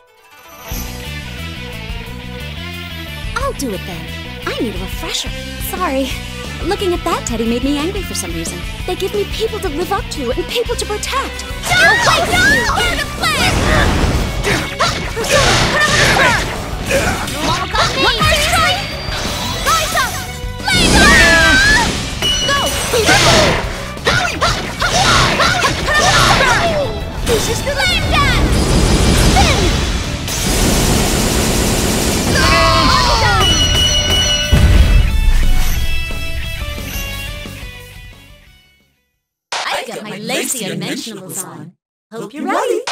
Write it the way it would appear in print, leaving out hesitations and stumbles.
I'll do it then. I need a refresher. Sorry. Looking at that teddy made me angry for some reason. They give me people to live up to and people to protect. No! Wait, no! Learn to play! Persona, put on the fur! Mom got me! One more strike! Rise up! Lay down! Go! This is the flame dance! Spin! I've got my lacy dimensionals on. Hope you're ready.